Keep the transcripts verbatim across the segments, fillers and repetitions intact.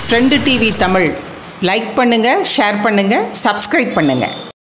Trend TV Tamil like பண்ணுங்க, share பண்ணுங்க, subscribe பண்ணுங்க.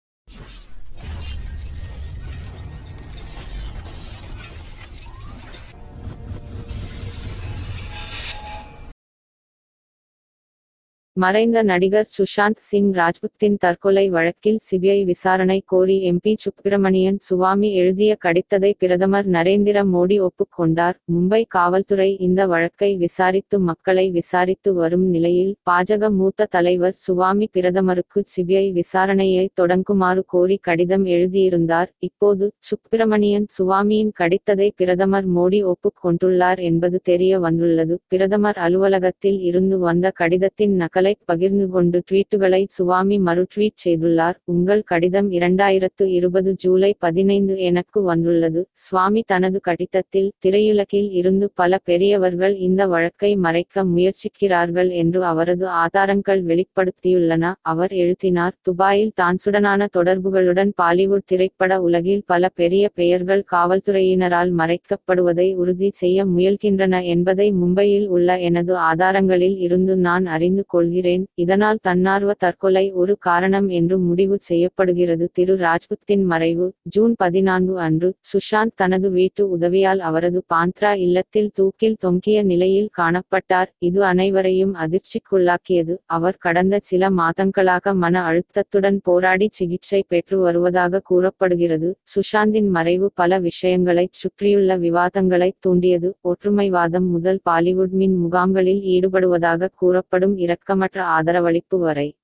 மறைந்த நடிகர் சுஷாந்த் சிங் ராஜ்புத்தின் தற்கொலை வழக்கில் சிபிஐ விசாரணை கோரி எம்பி சுப்பிரமணியன் சுவாமி எழுதிய கடிதத்தை பிரதமர் நரேந்திர மோடி ஒப்புக்கொண்டார். மும்பை காவல்துறை இந்த வழக்கை விசாரித்து மக்களை விசாரித்து வரும் நிலையில் பாஜக மூத்த தலைவர் சுவாமி பிரதமருக்கு சிபிஐ விசாரணையை தொடங்குமாறு கோரி கடிதம் எழுதியிருந்தார். இப்போது சுப்பிரமணியன் சுவாமியின் கடிதத்தை பிரதமர் மோடி ஒப்புக்கொண்டுள்ளார் என்பது தெரிய வந்துள்ளது. பிரதமர் அலுவலகத்தில் இருந்து வந்த கடிதத்தின் நகல் பகிர்ந்து கொண்டு ட்வீட்டுகளை சுவாமி மறுட்வீட் செய்துள்ளார். உங்கள் கடிதம் இரண்டாயிரத்து இருபது ஜூலை பதினைந்து எனக்கு வந்துள்ளது. சுவாமி தனது கடிதத்தில் திரையுலகில் இருந்து பல பெரியவர்கள் இந்த வழக்கை மறைக்க முயற்சிக்கிறார்கள் என்று அவரது ஆதாரங்கள் வெளிப்படுத்தியுள்ளன. அவர் எழுதினார், துபாயில் தான்சுடனான தொடர்புகளுடன் பாலிவுட் திரைப்பட உலகில் பல பெரிய பெயர்கள் காவல்துறையினரால் மறைக்கப்படுவதை உறுதி செய்ய முயல்கின்றன என்பதை மும்பையில் உள்ள எனது ஆதாரங்களில் இருந்து நான் அறிந்து கொள்கிறேன். இதனால் தன்னார்வ தற்கொலை ஒரு காரணம் என்று முடிவு செய்யப்படுகிறது. திரு ராஜ்புத்தின் மறைவு ஜூன் பதினான்கு அன்று சுஷாந்த் தனது வீட்டு உதவியால் அவரது பாந்த்ரா இல்லத்தில் தூக்கில் தொங்கிய நிலையில் காணப்பட்டார். இது அனைவரையும் அதிர்ச்சிக்குள்ளாக்கியது. அவர் கடந்த சில மாதங்களாக மன அழுத்தத்துடன் போராடி சிகிச்சை பெற்று வருவதாக கூறப்படுகிறது. சுஷாந்தின் மறைவு பல விஷயங்களை சுற்றியுள்ள விவாதங்களை தூண்டியது. ஒற்றுமைவாதம் முதல் பாலிவுட் மின் முகாம்களில் ஈடுபடுவதாக கூறப்படும் இரக்கமற்ற ஆதரவளிப்பு வரை.